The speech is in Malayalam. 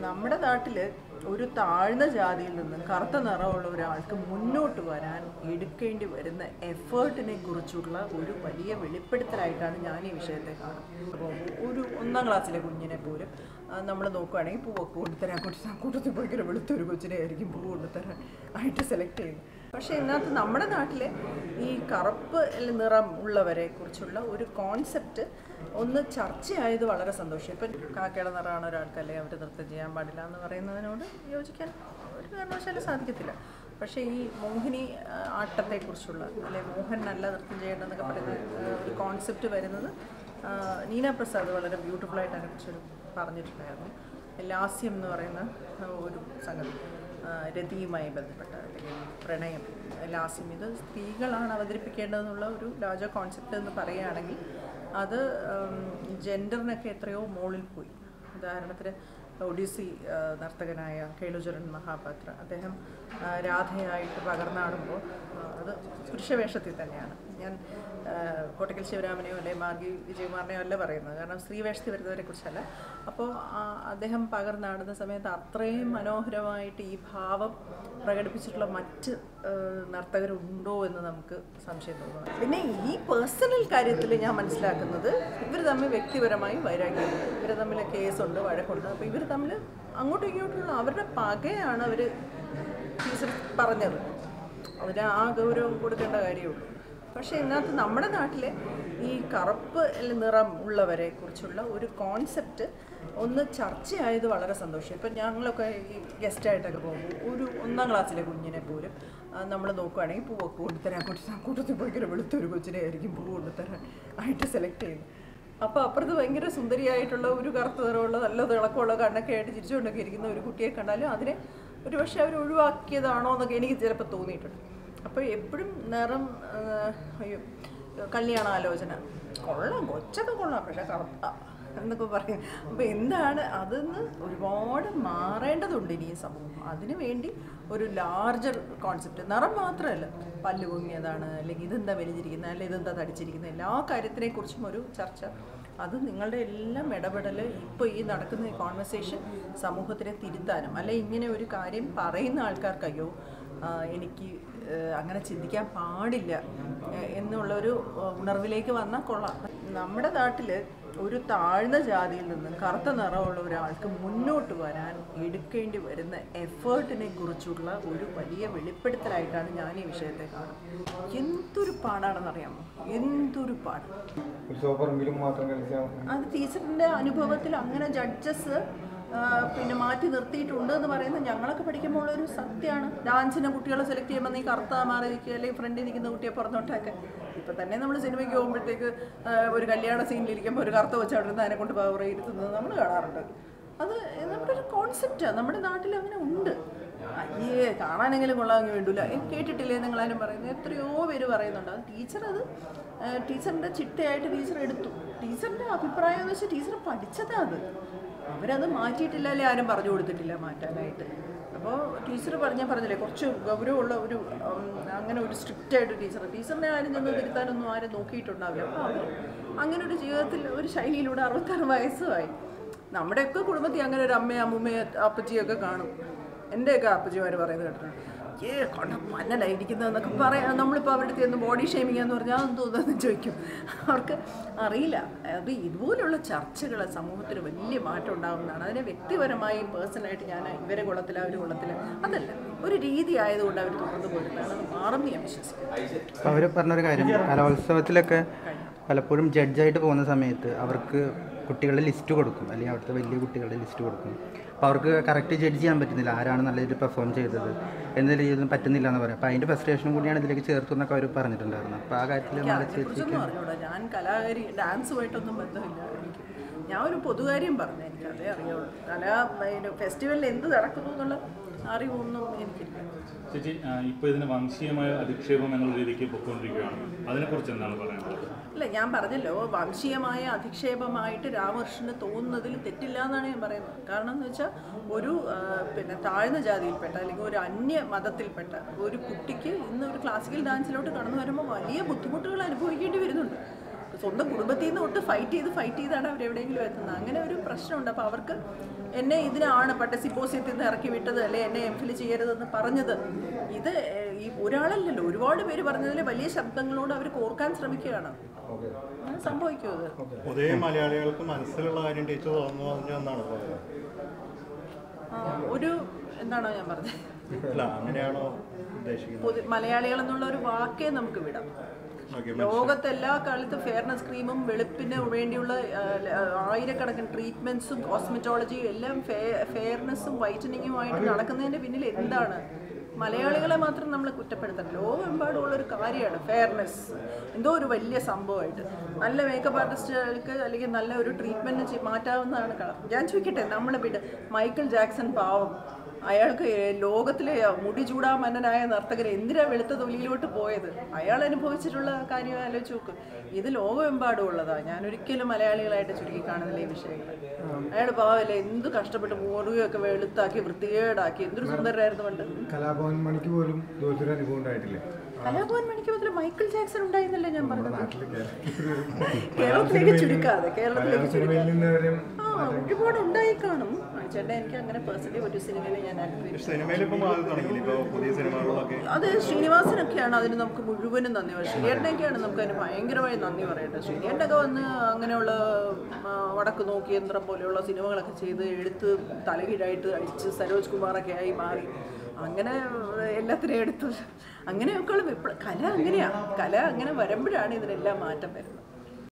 നമ്മുടെ നാട്ടിൽ ഒരു താഴ്ന്ന ജാതിയിൽ നിന്ന് കറുത്ത നിറമുള്ള ഒരാൾക്ക് മുന്നോട്ട് വരാൻ എടുക്കേണ്ടി വരുന്ന എഫേർട്ടിനെ കുറിച്ചുള്ള ഒരു വലിയ വെളിപ്പെടുത്തലായിട്ടാണ് ഞാൻ ഈ വിഷയത്തെ കാണുന്നത്. അപ്പോൾ ഒരു 1ാം ക്ലാസ്സിലെ കുഞ്ഞിനെ പോലും നമ്മൾ നോക്കുകയാണെങ്കിൽ പൂവൊക്കെ കൊണ്ടുതരാൻ കൂട്ടത്തിൽ ഭയങ്കര വെളുത്തൊരു കൊച്ചിനെ ആയിരിക്കും പൂ കൊണ്ടുതരാൻ ആയിട്ട് സെലക്ട് ചെയ്യുന്നത്. പക്ഷേ ഇതിനകത്ത് നമ്മുടെ നാട്ടിലെ ഈ കറുപ്പ് നിറം ഉള്ളവരെ കുറിച്ചുള്ള ഒരു കോൺസെപ്റ്റ് ഒന്ന് ചർച്ചയായത് വളരെ സന്തോഷം. ഇപ്പം കാക്കയുടെ നിറമാണ് ഒരാൾക്കല്ലേ അവർ നൃത്തം ചെയ്യാൻ പാടില്ല എന്ന് പറയുന്നതിനോട് യോജിക്കാൻ ഒരു കാരണവശാലും സാധിക്കത്തില്ല. പക്ഷേ ഈ മോഹിനി ആട്ടത്തെക്കുറിച്ചുള്ള അല്ലെ മോഹൻ നല്ല നൃത്തം ചെയ്യേണ്ടതെന്നൊക്കെ പറയുന്ന ഒരു കോൺസെപ്റ്റ് വരുന്നത് നീന പ്രസാദ് വളരെ ബ്യൂട്ടിഫുള്ളായിട്ട് അതിനെക്കുറിച്ചൊരു പറഞ്ഞിട്ടുണ്ടായിരുന്നു. ലാസ്യം എന്ന് പറയുന്ന ഒരു സംഗതി രതിയുമായി ബന്ധപ്പെട്ട അല്ലെങ്കിൽ പ്രണയം ലാസ്യം ഇത് സ്ത്രീകളാണ് അവതരിപ്പിക്കേണ്ടതെന്നുള്ള ഒരു രാജ കോൺസെപ്റ്റ് എന്ന് പറയുകയാണെങ്കിൽ അത് ജെൻഡറിനൊക്കെ എത്രയോ മുകളിൽ പോയി. ഉദാഹരണത്തിന് ഒഡീസി നർത്തകനായ കേളുചരൺ മഹാപാത്ര അദ്ദേഹം രാധയായിട്ട് പകർന്നാടുമ്പോൾ അത് പുരുഷവേഷത്തിൽ തന്നെയാണ്. ഞാൻ കോട്ടക്കൽ ശിവരാമനെയോ അല്ലെ മാർഗി വിജയകുമാറിനെയോ അല്ല പറയുന്നത്, കാരണം സ്ത്രീവേഷത്തിൽ വരുന്നവരെ കുറിച്ചല്ല. അപ്പോൾ അദ്ദേഹം പകർന്നാടുന്ന സമയത്ത് അത്രയും മനോഹരമായിട്ട് ഈ ഭാവം പ്രകടിപ്പിച്ചിട്ടുള്ള മറ്റ് നർത്തകരുണ്ടോ എന്ന് നമുക്ക് സംശയം തോന്നുന്നു. പിന്നെ ഈ പേഴ്സണൽ കാര്യത്തിൽ ഞാൻ മനസ്സിലാക്കുന്നത് ഇവർ തമ്മിൽ വ്യക്തിപരമായി വൈരാഗ്യമുണ്ട്, ഇവർ തമ്മിൽ കേസുണ്ട്, വഴക്കുണ്ട്. അപ്പോൾ ഇവർ തമ്മിൽ അങ്ങോട്ടും ഇങ്ങോട്ടുള്ള അവരുടെ പകയാണ് അവർ ടീച്ചർ പറഞ്ഞത്. അതിന് ആ ഗൗരവം കൊടുക്കേണ്ട കാര്യമുള്ളൂ. പക്ഷേ ഇതിനകത്ത് നമ്മുടെ നാട്ടിലെ ഈ കറുപ്പ് നിറം ഉള്ളവരെ കുറിച്ചുള്ള ഒരു കോൺസെപ്റ്റ് ഒന്ന് ചർച്ചയായത് വളരെ സന്തോഷം. ഇപ്പം ഞങ്ങളൊക്കെ ഈ ഗസ്റ്റായിട്ടൊക്കെ പോകുമ്പോൾ ഒരു 1ാം ക്ലാസ്സിലെ കുഞ്ഞിനെ പോലും നമ്മൾ നോക്കുകയാണെങ്കിൽ പൂവൊക്കെ കൊണ്ടുതരാൻ കൂട്ടത്തിൽ ഭയങ്കര വെളുത്തൊരു കൊച്ചിനെ ആയിരിക്കും പൂ കൊണ്ടുതരാൻ ആയിട്ട് സെലക്ട് ചെയ്യുന്നത്. അപ്പോൾ അപ്പുറത്ത് ഭയങ്കര സുന്ദരിയായിട്ടുള്ള ഒരു കറുത്ത നിറമുള്ള നല്ല തിളക്കമുള്ള കണ്ണൊക്കെ ആയിട്ട് ചിരിച്ചുകൊണ്ടൊക്കെ ഇരിക്കുന്ന ഒരു കുട്ടിയെ കണ്ടാലും അതിനെ ഒരു പക്ഷേ അവർ ഒഴിവാക്കിയതാണോ എന്നൊക്കെ എനിക്ക് ചിലപ്പോൾ തോന്നിയിട്ടുണ്ട്. അപ്പോൾ എപ്പോഴും നിറം കല്യാണാലോചന കൊള്ളാം, കൊച്ചൊക്കെ കൊള്ളാം, പക്ഷേ കറുത്ത എന്നൊക്കെ പറയും. അപ്പോൾ എന്താണ് അതെന്ന് ഒരുപാട് മാറേണ്ടതുണ്ട് ഇനി ഈ സമൂഹം. അതിനു വേണ്ടി ഒരു ലാർജർ കോൺസെപ്റ്റ്, നിറം മാത്രമല്ല, പല്ല് പൊങ്ങിയതാണ് അല്ലെങ്കിൽ ഇതെന്താ വലിഞ്ഞിരിക്കുന്നത് അല്ലെങ്കിൽ ഇതെന്താ തടിച്ചിരിക്കുന്നത്, എല്ലാ കാര്യത്തിനെക്കുറിച്ചും ഒരു ചർച്ച. അത് നിങ്ങളുടെ എല്ലാം ഇടപെടൽ ഇപ്പോൾ ഈ നടക്കുന്ന ഈ കോൺവെർസേഷൻ സമൂഹത്തിനെ തിരുത്താനും അല്ലെ ഇങ്ങനെ ഒരു കാര്യം പറയുന്ന ആൾക്കാർക്കയ്യോ എനിക്ക് അങ്ങനെ ചിന്തിക്കാൻ പാടില്ല എന്നുള്ളൊരു ഉണർവിലേക്ക് വന്നാൽ കൊള്ളാം. നമ്മുടെ നാട്ടിൽ ഒരു താഴ്ന്ന ജാതിയിൽ നിന്ന് കറുത്ത നിറമുള്ള ഒരാൾക്ക് മുന്നോട്ട് വരാൻ എടുക്കേണ്ടി വരുന്ന എഫേർട്ടിനെ കുറിച്ചുള്ള ഒരു വലിയ വെളിപ്പെടുത്തലായിട്ടാണ് ഞാൻ ഈ വിഷയത്തെ കാണുന്നത്. എന്തൊരു പാടാണെന്നറിയാമോ, എന്തൊരു പാട്. അത് ടീച്ചറിൻ്റെ അനുഭവത്തിൽ അങ്ങനെ ജഡ്ജസ് പിന്നെ മാറ്റി നിർത്തിയിട്ടുണ്ട് എന്ന് പറയുന്നത് ഞങ്ങളൊക്കെ പഠിക്കുമ്പോൾ ഒരു സത്യമാണ്. ഡാൻസിന് കുട്ടികളെ സെലക്ട് ചെയ്യുമ്പോൾ നീ കറുത്ത മാറി നിൽക്കുക അല്ലെങ്കിൽ ഫ്രണ്ടിൽ നിൽക്കുന്ന കുട്ടിയെ പുറത്തോട്ടൊക്കെ. ഇപ്പം തന്നെ നമ്മൾ സിനിമയ്ക്ക് പോകുമ്പോഴത്തേക്ക് ഒരു കല്യാണ സീനിലിരിക്കുമ്പോൾ ഒരു കറുത്ത വെച്ച് അവിടെ നിന്ന് അതിനെ കൊണ്ട് പവർ ഇരുത്തുന്നത് നമ്മൾ കാണാറുണ്ട്. അത് നമ്മുടെ ഒരു കോൺസെപ്റ്റാണ്, നമ്മുടെ നാട്ടിൽ അങ്ങനെ ഉണ്ട്. അയ്യേ കാണാനെങ്കിലും കൊള്ളാമെങ്കിൽ വേണ്ടില്ല, കേട്ടിട്ടില്ലേ നിങ്ങളാരും പറയുന്നത്? എത്രയോ പേര് പറയുന്നുണ്ട്. അത് ടീച്ചറിൻ്റെ ചിട്ടയായിട്ട് ടീച്ചർ എടുത്തു. ടീച്ചറിൻ്റെ അഭിപ്രായം എന്ന് വെച്ചാൽ ടീച്ചർ പഠിച്ചതാണ് അത്. അവരത് മാറ്റിയിട്ടില്ല, അല്ലെ ആരും പറഞ്ഞു കൊടുത്തിട്ടില്ല മാറ്റാനായിട്ട്. അപ്പോൾ ടീച്ചർ പറഞ്ഞില്ലേ കുറച്ച് ഗൗരവമുള്ള ഒരു അങ്ങനെ ഒരു സ്ട്രിക്റ്റായിട്ട് ടീച്ചറിനെ ആരും ചെന്ന് തിരുത്താനൊന്നും ആരും നോക്കിയിട്ടുണ്ടാവില്ല. അപ്പോൾ അവർ അങ്ങനെ ഒരു ജീവിതത്തിൽ ഒരു ശൈലിയിലൂടെ 66 വയസ്സുമായി. നമ്മുടെയൊക്കെ കുടുംബത്തിൽ അങ്ങനെ ഒരു അമ്മയും അമ്മൂമ്മയും അപ്പച്ചിയൊക്കെ കാണും. എൻ്റെയൊക്കെ അപ്പച്ചിമാർ പറയുന്നത് കേട്ടിട്ടുണ്ട്. മന്നലായിരിക്കുന്നതെന്നൊക്കെ പറയാം. നമ്മളിപ്പോൾ അവരുടെ അടുത്ത് ബോഡി ഷേമിങ് എന്ന് പറഞ്ഞാൽ അതെന്ന് തോന്നുന്നു ചോദിക്കും. അവർക്ക് അറിയില്ല. അത് ഇതുപോലുള്ള ചർച്ചകൾ സമൂഹത്തിന് വലിയ മാറ്റം ഉണ്ടാകുന്നതാണ്. അതിനെ വ്യക്തിപരമായി പേഴ്സണലായിട്ട് ഞാൻ ഇവരെ കൊള്ളത്തില്ല അവർ കൊള്ളത്തില്ല അതല്ല, ഒരു രീതി ആയതുകൊണ്ട് അവർ തുറന്നു പോരുന്നതാണ്. അത് മാറുമെന്ന് ഞാൻ വിശ്വസിക്കുന്നു. അവർ പറഞ്ഞൊരു കാര്യം, കലോത്സവത്തിലൊക്കെ പലപ്പോഴും ജഡ്ജായിട്ട് പോകുന്ന സമയത്ത് അവർക്ക് കുട്ടികളുടെ ലിസ്റ്റ് കൊടുക്കും, അല്ലെങ്കിൽ അവിടുത്തെ വലിയ കുട്ടികളുടെ ലിസ്റ്റ് കൊടുക്കും. അപ്പോൾ അവർക്ക് കറക്റ്റ് ജഡ്ജ് ചെയ്യാൻ പറ്റുന്നില്ല, ആരാണ് നല്ല രീതിയിൽ പെർഫോം ചെയ്തത് എന്ന രീതിയിലൊന്നും പറ്റുന്നില്ല എന്ന് പറയാം. അപ്പോൾ അതിൻ്റെ ഫ്രസ്ട്രേഷനും കൂടിയാണ് ഇതിലേക്ക് ചേർത്തു എന്നൊക്കെ അവർ പറഞ്ഞിട്ടുണ്ടായിരുന്നു. അപ്പോൾ ആ കാര്യത്തിൽ ഞാൻ കലാകാരി ഡാൻസുമായിട്ടൊന്നും ബന്ധമില്ല. ഞാൻ ഒരു പൊതുകാര്യം പറഞ്ഞു, എനിക്കതേ അറിയുള്ളൂ. ഫെസ്റ്റിവലിൽ എന്ത് നടക്കുന്നു എന്നുള്ള അറിവൊന്നും എനിക്കില്ല. ചേച്ചി, ഇപ്പോൾ ഇതിന് വംശീയമായ അധിക്ഷേപം എന്നുള്ള രീതിക്ക് പൊയ്ക്കൊണ്ടിരിക്കുകയാണ്, അതിനെക്കുറിച്ച് എന്താണ് പറയുന്നത്? അല്ല, ഞാൻ പറഞ്ഞല്ലോ, വംശീയമായ അധിക്ഷേപമായിട്ട് രാമകൃഷ്ണന് തോന്നുന്നതിൽ തെറ്റില്ല എന്നാണ് ഞാൻ പറയുന്നത്. കാരണം എന്ന് വെച്ചാൽ ഒരു പിന്നെ താഴ്ന്ന ജാതിയിൽപ്പെട്ട അല്ലെങ്കിൽ ഒരു അന്യ മതത്തിൽപ്പെട്ട ഒരു കുട്ടിക്ക് ഇന്ന് ഒരു ക്ലാസിക്കൽ ഡാൻസിലോട്ട് കടന്നു വരുമ്പോൾ വലിയ ബുദ്ധിമുട്ടുകൾ അനുഭവിക്കേണ്ടി വരുന്നുണ്ട്. സ്വന്തം കുടുംബത്തിൽ നിന്ന് തൊട്ട് ഫൈറ്റ് ചെയ്താണ് അവരെവിടെയെങ്കിലും എത്തുന്നത്. അങ്ങനെ ഒരു പ്രശ്നമുണ്ട്. അപ്പോൾ അവർക്ക് എന്നെ ഇതിനാണ് സിമ്പോസിയത്തിൽ നിന്ന് ഇറക്കി വിട്ടത്, അല്ലെ എന്നെ എംഫിൽ ചെയ്യരുതെന്ന് പറഞ്ഞത്. ഇത് ഈ ഒരാളല്ലല്ലോ, ഒരുപാട് പേര് പറഞ്ഞതിൽ വലിയ ശബ്ദങ്ങളോട് അവർ കോർക്കാൻ ശ്രമിക്കുകയാണ്. അങ്ങനെ സംഭവിക്കും. അത് പൊതുവെ മലയാളികൾക്ക് മനസ്സിലുള്ള കാര്യം ടീച്ചർ തോന്നുന്നു എന്നാണ് ഒരു എന്താണോ ഞാൻ പറഞ്ഞത്, അങ്ങനെയാണോ ഉദ്ദേശിക്കുന്നത്? മലയാളികൾ എന്നുള്ള ഒരു വാക്കേ നമുക്ക് വിടാം. ലോകത്ത് എല്ലാ കാലത്തും ഫെയർനെസ് ക്രീമും വെളുപ്പിന് വേണ്ടിയുള്ള ആയിരക്കണക്കിന് ട്രീറ്റ്മെന്റ്സും കോസ്മെറ്റോളജിയും എല്ലാം ഫെയർനെസ്സും വൈറ്റനിങ്ങുമായിട്ട് നടക്കുന്നതിന്റെ പിന്നിൽ എന്താണ്? മലയാളികളെ മാത്രം നമ്മൾ കുറ്റപ്പെടുത്തണം. ലോകമെമ്പാടുമുള്ളൊരു കാര്യമാണ് ഫെയർനെസ്. എന്തോ ഒരു വലിയ സംഭവമായിട്ട് നല്ല മേക്കപ്പ് ആർട്ടിസ്റ്റുകൾക്ക് അല്ലെങ്കിൽ നല്ല ഒരു ട്രീറ്റ്മെൻറ്റ് മാറ്റാവുന്നതാണ് കളർ. ഞാൻ ചോദിക്കട്ടെ, നമ്മൾ മൈക്കിൾ ജാക്സൺ പാവം, അയാൾക്ക് ലോകത്തിലെ മുടി ചൂടാമന്നനായ നർത്തകർ എന്തിനാ വെളുത്ത തൊലിയിലോട്ട് പോയത്? അയാൾ അനുഭവിച്ചിട്ടുള്ള കാര്യം ആലോചിച്ച് നോക്ക്. ഇത് ലോകമെമ്പാടും ഉള്ളതാണ്. ഞാനൊരിക്കലും മലയാളികളായിട്ട് ചുരുക്കി കാണുന്നില്ല ഈ വിഷയങ്ങൾ. അയാൾ പാവല്ലേ, എന്ത് കഷ്ടപ്പെട്ട് മുറിയൊക്കെ വെളുത്താക്കി വൃത്തികേടാക്കി, എന്തൊരു സുന്ദരരായിരുന്നു പണ്ട്. കലാഭവൻ മണിക്ക് പോലും ഇതുപോലൊരു അനുഭവം ഉണ്ടായിട്ടില്ലേ? കലാഭവൻ മണിക്ക് മുതൽ മൈക്കിൾ ജാക്സൺ ഉണ്ടായിരുന്നല്ലേ ഞാൻ പറഞ്ഞത്. കേരളത്തിലേക്ക് ചുരുക്കാതെ, കേരളത്തിലേക്ക് ചുരുക്കാതെ ഒരുപാട് ഉണ്ടായി കാണും. ചേട്ടാ, എനിക്ക് അങ്ങനെ പേഴ്സണലി ഒരു സിനിമയിൽ ഞാൻ അത് ശ്രീനിവാസനൊക്കെയാണ് അതിന് നമുക്ക് മുഴുവനും നന്ദി പറയും. ശ്രീയേട്ടനൊക്കെയാണ് നമുക്ക് അതിന് ഭയങ്കരമായി നന്ദി പറയേണ്ടത്. ശ്രീയേട്ടനൊക്കെ വന്ന് അങ്ങനെയുള്ള വടക്ക് നോക്കി യന്ത്രം പോലെയുള്ള സിനിമകളൊക്കെ ചെയ്ത് എടുത്ത് തലകീഴായിട്ട് അടിച്ച് സരോജ് കുമാറൊക്കെ ആയി മാറി. അങ്ങനെ എല്ലാത്തിനെയും എടുത്ത് അങ്ങനെയൊക്കെയുള്ള കല അങ്ങനെയാണ്. കല അങ്ങനെ വരുമ്പോഴാണ് ഇതിനെല്ലാം മാറ്റം വരുന്നത്.